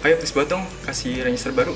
Ayo please banget dong, kasih Ranger baru.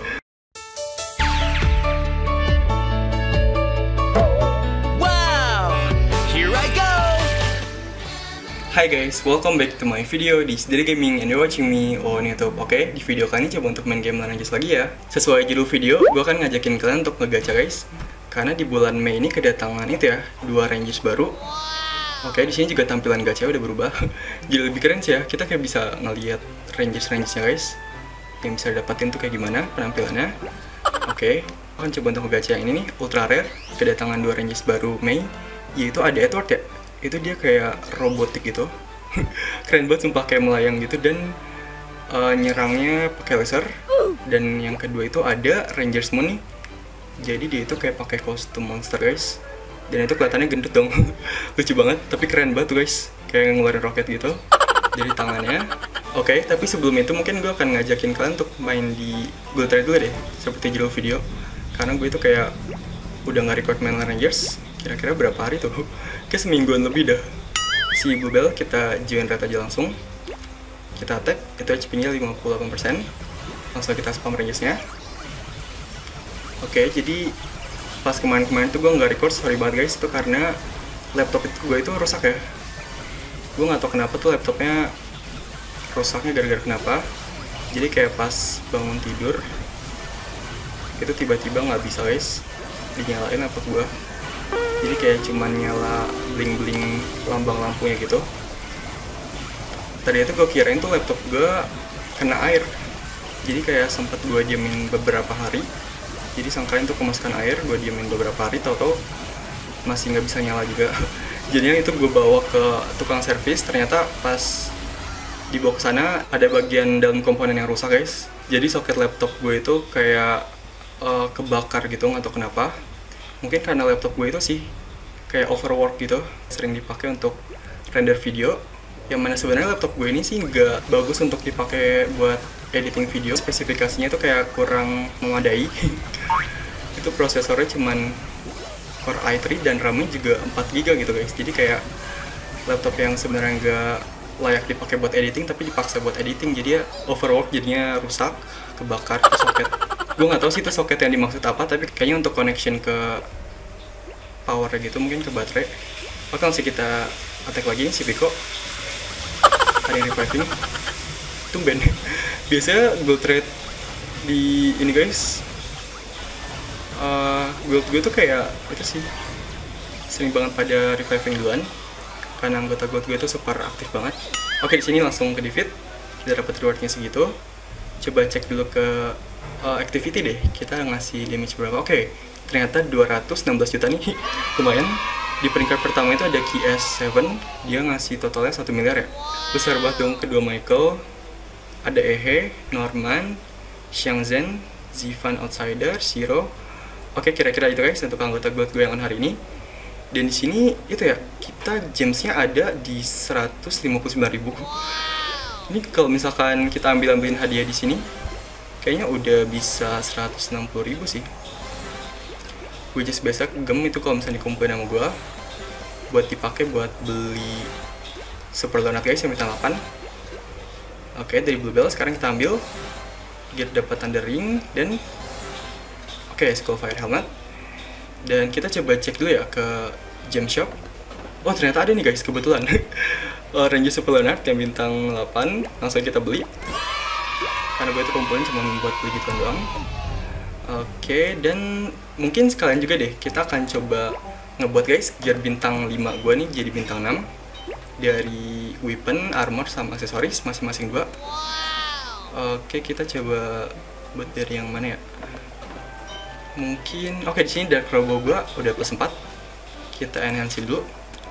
Wow, here I go. Hai guys, welcome back to my video di Sediri Gaming and you're watching me on YouTube. Oke, di video kali ini coba untuk main game Rangers lagi ya. Sesuai judul video, gue akan ngajakin kalian untuk ngegacha guys. Karena di bulan Mei ini kedatangan itu ya, 2 Rangers baru. Oke, di sini juga tampilan gacha udah berubah. Jadi lebih keren sih ya, kita kayak bisa ngeliat Rangersnya guys. Yang bisa dapetin tuh kayak gimana penampilannya. Oke, aku akan coba untuk ngegacha yang ini nih, ultra rare. Kedatangan 2 Rangers baru Mei, yaitu ada Edward ya. Itu dia kayak robotik gitu. Keren banget sumpah, kayak melayang gitu dan nyerangnya pakai laser. Dan yang kedua itu ada Rangers Moon nih. Jadi dia itu kayak pakai kostum monster guys. Dan itu kelihatannya gendut dong. Lucu banget, tapi keren banget tuh guys. Kayak ngeluarin roket gitu dari tangannya. Oke, tapi sebelum itu mungkin gue akan ngajakin kalian untuk main di Gold Trade dulu deh, seperti judul video. Karena gue itu kayak udah nggak record main Rangers kira-kira berapa hari tuh. Kayak semingguan lebih dah. Si Bluebell kita join rate aja langsung. Kita attack, itu HP-nya 58%. Langsung kita spam Rangersnya. Oke, jadi pas kemarin-kemarin tuh gue nggak record, sorry banget guys, itu karena laptop itu gue itu rusak ya. Gue nggak tahu kenapa tuh laptopnya rusaknya gara-gara kenapa. Jadi kayak pas bangun tidur itu tiba-tiba nggak bisa guys dinyalain laptop gue. Jadi kayak cuman nyala bling-bling lambang lampunya gitu. Tadi itu gue kirain tuh laptop gue kena air. Jadi kayak sempet gue diemin beberapa hari. Jadi sangkain tuh kemasukan air, gue diemin beberapa hari, tau-tau masih nggak bisa nyala juga. Jadinya itu gue bawa ke tukang servis, ternyata pas dibawa ke sana ada bagian dalam komponen yang rusak guys. Jadi soket laptop gue itu kayak kebakar gitu, nggak tahu kenapa. Mungkin karena laptop gue itu sih kayak overwork gitu, sering dipakai untuk render video. Yang mana sebenarnya laptop gue ini sih nggak bagus untuk dipakai buat editing video, spesifikasinya tuh kayak kurang memadai. Itu prosesornya cuman Core i3 dan RAM-nya juga 4GB gitu guys. Jadi kayak laptop yang sebenarnya nggak layak dipakai buat editing tapi dipaksa buat editing, jadi ya overwork, jadinya rusak, kebakar ke soket. Gue nggak tahu sih itu soket yang dimaksud apa, tapi kayaknya untuk connection ke power gitu, mungkin ke baterai. Oke, langsung kita attack lagi si Pico. Ada yang reviving. Tumben. Biasanya gold trade di ini guys, gold gue tuh kayak itu sih sering banget pada reviving duluan karena anggota gold gue tuh super aktif banget. Oke, di sini langsung ke defeat, kita dapat rewardnya segitu. Coba cek dulu ke activity deh, kita ngasih damage berapa. Oke, ternyata 216 juta nih. Lumayan. Di peringkat pertama itu ada KS7, dia ngasih totalnya 1 miliar ya. Besar banget dong. Kedua Michael, ada Ehe, Norman, Xiangzhen, Zifan Outsider, Shiro. Oke, kira-kira itu guys untuk anggota gold gue yang on hari ini. Dan di sini itu ya, kita gemsnya ada di 159.000. Ini kalau misalkan kita ambilin hadiah di sini, kayaknya udah bisa 160.000 sih. Gue just biasa gem itu kalau misalnya dikumpulin sama gue buat dipakai buat beli super donat guys yang bintang 8. Oke, dari Bluebell sekarang kita ambil get dapat Thunder Ring dan oke, Skull Fire Helmet. Dan kita coba cek dulu ya ke gem shop. Oh, ternyata ada nih guys, kebetulan. Ranger Super Leonard yang bintang 8, langsung kita beli. Karena gue itu kumpulin cuma buat beli gitu doang. Oke, dan mungkin sekalian juga deh kita akan coba ngebuat guys gear bintang 5 gue nih jadi bintang 6 dari weapon, armor, sama aksesoris masing-masing gue. Oke, kita coba buat dari yang mana ya? Mungkin oke, di sini Dark Robo gue udah plus 4. Kita enhance dulu.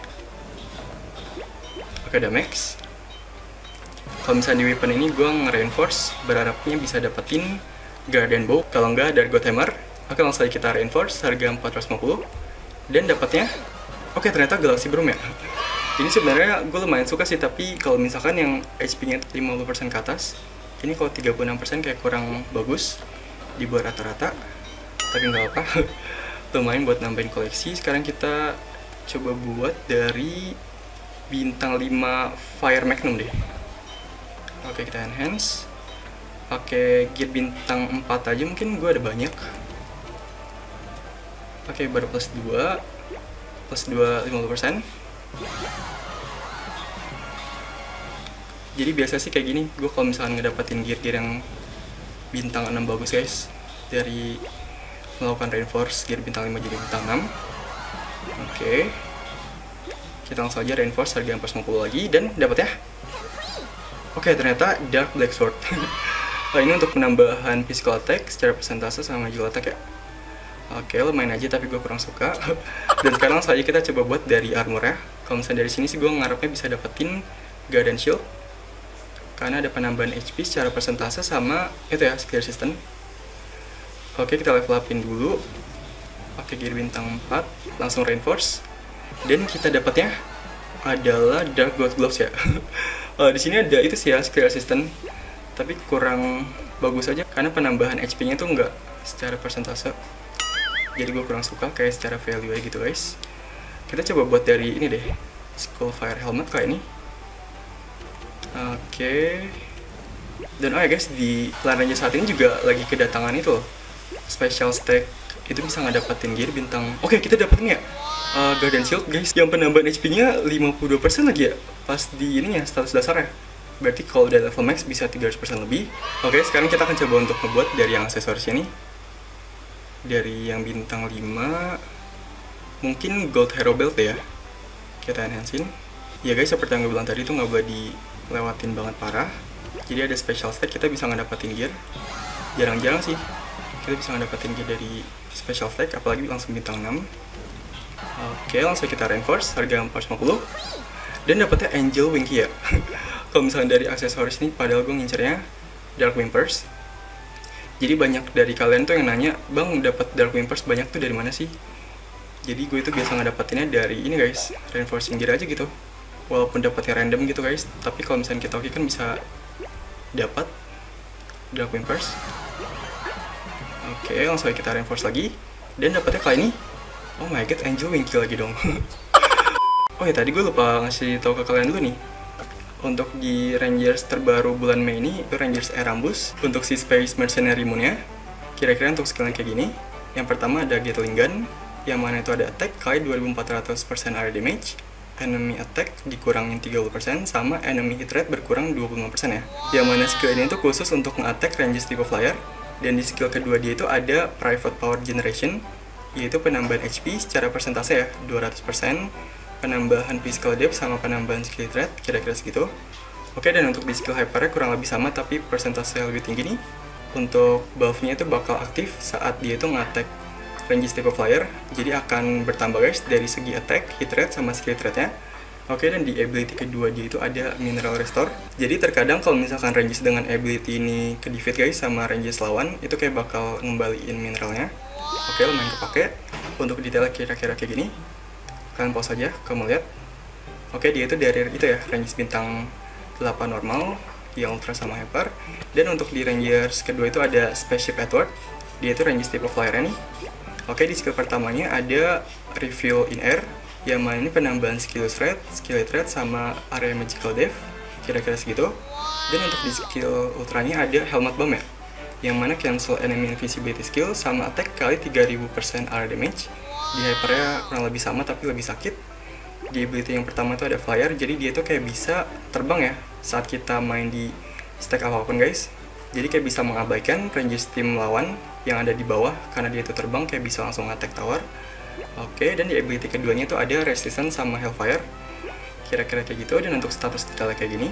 Oke, udah max. Kalau misalnya di weapon ini gue nge-reinforce, berharapnya bisa dapetin Guardian Bow, kalau enggak dari God Hammer. Oke, langsung aja kita reinforce harga 450 dan dapatnya oke, ternyata Galaxy Broom ya. Ini sebenarnya gue lumayan suka sih, tapi kalau misalkan yang HP-nya 50% ke atas, ini kalau 36% kayak kurang bagus di bawah rata-rata. Tapi nggak apa, lumayan buat nambahin koleksi. Sekarang kita coba buat dari bintang 5 Fire Magnum deh. Oke, kita enhance. pakai gear bintang 4 aja mungkin gue ada banyak. Oke, baru plus 2 50%. Jadi biasa sih kayak gini, gue kalau misalkan ngedapetin gear-gear yang bintang 6 bagus guys, dari melakukan reinforce gear bintang 5 jadi bintang 6. Oke, kita langsung aja reinforce harga 450 lagi dan dapat ya. Oke, ternyata Dark Black Sword. Ini untuk penambahan physical attack secara persentase sama magical attack ya. Oke, lumayan aja tapi gue kurang suka. Dan sekarang langsung aja kita coba buat dari armor ya. Kalau misalnya dari sini sih gue ngarepnya bisa dapetin Guardian Shield, karena ada penambahan HP secara persentase sama itu ya, skill resistance. Oke, kita level upin dulu. Pakai gear bintang 4, langsung reinforce. Dan kita dapatnya adalah Dark Gold Gloves ya. Di sini ada itu sih ya, skill resistance, tapi kurang bagus aja karena penambahan HP-nya tuh enggak secara persentase. Jadi gue kurang suka kayak secara value aja gitu guys. Kita coba buat dari ini deh, Skullfire Helmet kayak ini. Oke. Dan oh ya guys, di Clan Ranger saat ini juga lagi kedatangan itu loh, special stack, itu bisa ngedapetin gear bintang. Oke, kita dapetin ya Guardian Shield guys, yang penambahan HP-nya 52% lagi ya, pas di ininya status dasarnya. Berarti kalau udah level max bisa 300% lebih. Oke, sekarang kita akan coba untuk ngebuat dari yang aksesorisnya nih. Dari yang bintang 5 mungkin Gold Hero Belt ya, kita enhancein. Ya guys, seperti yang gue bilang tadi, itu nggak boleh dilewatin banget parah. Jadi ada special stack, kita bisa ngedapetin gear. Jarang-jarang sih kita bisa ngedapetin gear dari special stack, apalagi langsung bintang 6. Oke, langsung kita reinforce harga 450 dan dapetnya Angel Winky ya. Kalau misalnya dari aksesoris nih, padahal gue ngincernya Dark Whimpers. Jadi banyak dari kalian tuh yang nanya, bang dapat Dark Whimpers banyak tuh dari mana sih? Jadi gue itu biasa ngedapetinnya dari ini guys, reinforcing gear aja gitu. Walaupun dapatnya random gitu guys, tapi kalau misalnya kita oke kan bisa dapat Dark Whimpers. Oke, langsung kita reinforce lagi dan dapatnya kali ini, oh my god, Angel Winky lagi dong. Oh ya, tadi gue lupa ngasih tahu ke kalian dulu nih. Untuk di Rangers terbaru bulan Mei ini, itu Rangers Erambus. Untuk si Space Mercenary Moon-nya, kira-kira untuk skillnya kayak gini. Yang pertama ada Gatling Gun, yang mana itu ada attack kali 2400% area damage, enemy attack dikurangin 30%, sama enemy hit rate berkurang 25% ya. Yang mana skill ini itu khusus untuk nge-attack Rangers tipe Flyer. Dan di skill kedua dia itu ada Private Power Generation, yaitu penambahan HP secara persentase ya, 200%, penambahan physical depth sama penambahan skill threat, kira-kira segitu. Oke, dan untuk di skill hypernya kurang lebih sama tapi persentase lebih tinggi nih. Untuk buff-nya itu bakal aktif saat dia itu nge-attack Rangers tipe Flyer, jadi akan bertambah guys dari segi attack, hit rate, sama skill threat-nya. Oke, dan di ability kedua dia itu ada Mineral Restore. Jadi terkadang kalau misalkan Rangers dengan ability ini ke defeat guys sama Rangers lawan, itu kayak bakal ngembaliin mineralnya. Oke, lumayan kepake. Untuk detailnya kira-kira kayak gini. Kalian pause aja, kamu lihat. Oke, dia itu dari itu ya, Rangers bintang 8 normal, yang ultra sama hyper. Dan untuk di Rangers kedua itu ada Spaceship Edward, dia itu Rangers tipe Flyer nih. Oke, di skill pertamanya ada Reveal in Air, yang mana ini penambahan skill threat, sama area magical depth, kira-kira segitu. Dan untuk di skill ultranya ada Helmet Bomb ya, yang mana cancel enemy invisibility skill sama attack kali 3000% area damage. Di hypernya kurang lebih sama tapi lebih sakit. Di ability yang pertama itu ada Flyer, jadi dia tuh kayak bisa terbang ya saat kita main di stack apapun guys. Jadi kayak bisa mengabaikan Rangers tim lawan yang ada di bawah, karena dia itu terbang kayak bisa langsung attack tower. Oke, dan di ability keduanya itu ada Resistance sama Hellfire, kira-kira kayak gitu. Dan untuk status detailnya kayak gini,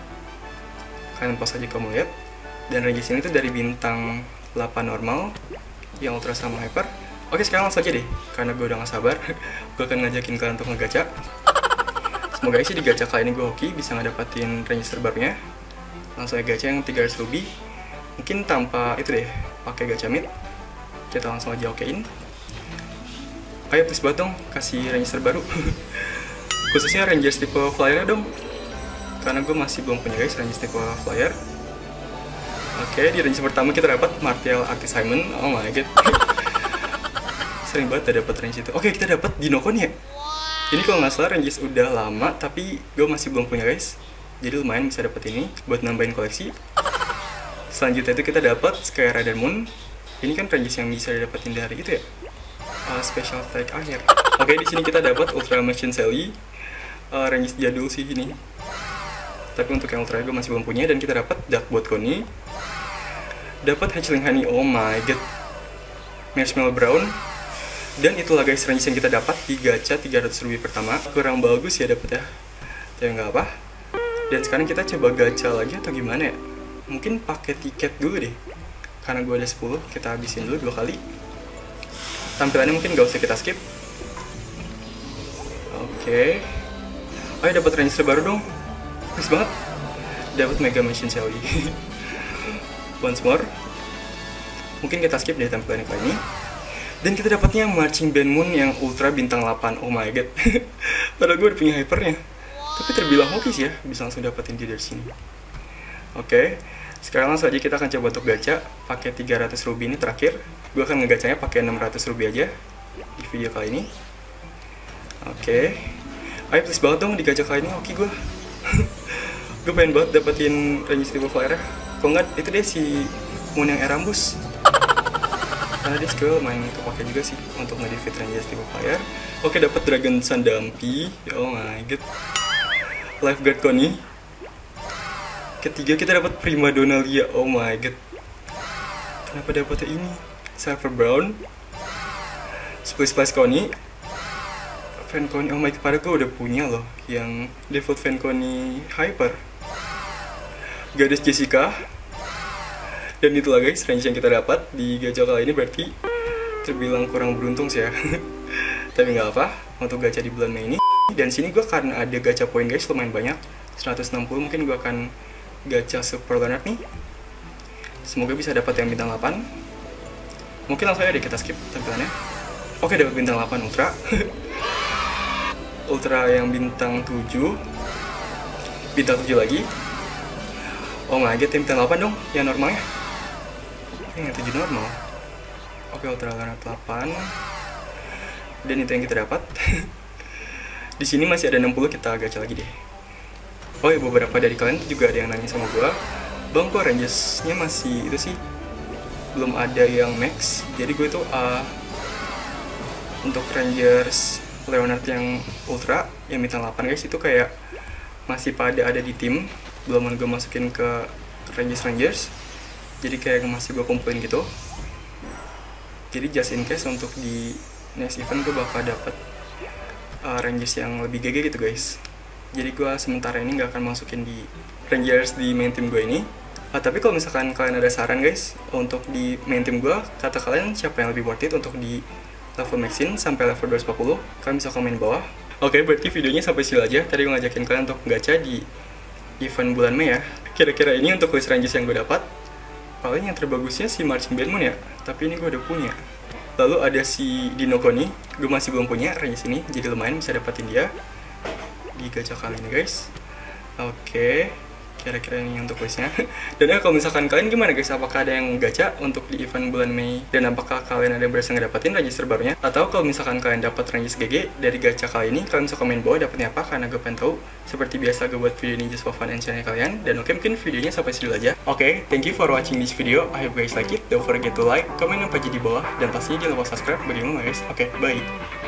kalian pause aja kamu lihat. Dan Rangers ini tuh dari bintang 8 normal, yang ultra sama hyper. Oke, sekarang langsung aja deh, karena gue udah gak sabar. Gue akan ngajakin kalian untuk ngegacha. Semoga sih di gacha kali ini gue hoki bisa ngedapatin Rangers terbarunya. Langsung aja gacha yang 300 lebih. Mungkin tanpa itu deh, pakai gacha mid. Kita langsung aja okein. Ayo please banget dong, kasih Rangers terbaru. Khususnya Rangers tipe Flyer dong, karena gue masih belum punya guys Rangers tipe Flyer. Oke, di Rangers pertama kita dapat Martial Artis Simon. Oh my god. Sering banget dapat range itu. Oke, kita dapat Dinokon ya. Ini kalau nggak salah Rangers udah lama, tapi gue masih belum punya guys. Jadi lumayan bisa dapat ini buat nambahin koleksi. Selanjutnya itu kita dapat Skyra dan Moon. Ini kan ranges yang bisa didapetin dari itu ya, special attack akhir. Oke, di sini kita dapat Ultra Machine Sally, ranges jadul sih ini. Tapi untuk yang ultra gue masih belum punya. Dan kita dapat Dark Bot Connie, dapat Hatchling Honey, oh my god, Marshmallow Brown. Dan itulah guys ranges yang kita dapat di gacha 300 rupiah pertama. Kurang bagus ya dapet ya, tapi nggak apa. Dan sekarang kita coba gacha lagi atau gimana ya? Mungkin pakai tiket dulu deh, karena gue ada 10, kita habisin dulu 2 kali. Tampilannya mungkin gak usah kita skip. Oke. Ayo dapat range terbaru dong. Please banget. Dapat Mega Machine Sally. Once more. Mungkin kita skip deh tampilannya kali ini. Dan kita dapatnya Marching Band Moon yang Ultra bintang 8. Oh my god. Padahal gue udah punya hypernya. Tapi terbilang hoki sih ya, bisa langsung dapetin dia dari sini. Oke, sekarang langsung aja kita akan coba untuk gacha pakai 300 ruby ini terakhir. Gue akan ngegacanya pakai 600 ruby aja di video kali ini. Oke, ayo please banget dong di gacha kali ini, oke gue. Gue pengen banget dapetin range Stable Flyer. Kalau nggak itu deh si Moon yang Erambus. Karena dia skill main kepake juga sih untuk nge-defeat range Stable Flyer. Oke, dapat Dragon Sun Dumpy. Oh my god. Lifeguard Connie. Ketiga kita dapat Prima Donna Lia. Oh my god. Kenapa dapetnya ini? Silver Brown, Spice Connie, Fan Connie. Oh my god, padahal gue udah punya loh yang default Fan Connie Hyper. Goddess Jessica. Dan itulah guys range yang kita dapat di gacha kali ini. Berarti terbilang kurang beruntung sih ya. Tapi nggak apa untuk gacha di bulan Mei ini. Dan sini gue karena ada gacha poin guys lumayan banyak, 160, mungkin gue akan gacha Super Leonard nih. Semoga bisa dapat yang bintang 8. Mungkin langsung aja deh kita skip tampilannya. Oke, dapat bintang 8 Ultra. Ultra yang bintang 7. Bintang 7 lagi. Oh my god, bintang 8 dong, yang normalnya. Yang 7 normal. Oke, Ultra Leonard 8. Dan itu yang kita dapat. Di sini masih ada 60, kita gacha lagi deh. Oh ya, beberapa dari kalian juga ada yang nanya sama gue, bang kok rangesnya masih itu sih, belum ada yang max. Jadi gue tuh untuk Rangers Leonard yang Ultra yang bintang 8 guys, itu kayak masih pada ada di tim, belum gue masukin ke Rangers. Jadi kayak masih gue kumpulin gitu. Jadi just in case untuk di next event gue bakal dapet Rangers yang lebih GG gitu guys. Jadi gue sementara ini nggak akan masukin di Rangers di main team gue ini. Tapi kalau misalkan kalian ada saran guys untuk di main team gue, kata kalian siapa yang lebih worth it untuk di level maxin sampai level 240, kalian bisa komen bawah. Oke, berarti videonya sampai sini aja. Tadi gue ngajakin kalian untuk gacha di event bulan Mei ya. Kira-kira ini untuk list Rangers yang gue dapat. Paling yang terbagusnya si Marching Band Moon ya, tapi ini gue udah punya. Lalu ada si Dino Connie, gue masih belum punya Rangers ini, jadi lumayan bisa dapetin dia di gacha kali ini guys. Oke, kira-kira ini untuk listnya. Dan ya kalau misalkan kalian gimana guys, apakah ada yang gacha untuk di event bulan Mei, dan apakah kalian ada yang berhasil ngedapetin Rangers terbarunya, atau kalau misalkan kalian dapat Rangers GG dari gacha kali ini, kalian bisa komen bawah dapetnya apa, karena gue pengen tahu. Seperti biasa gue buat video ini just for fun and channel kalian. Dan oke, mungkin videonya sampai sini aja. Oke, thank you for watching this video. I hope guys like it. Don't forget to like, comment, dan pagi di bawah, dan pastinya jangan lupa subscribe bagi guys. Oke, bye.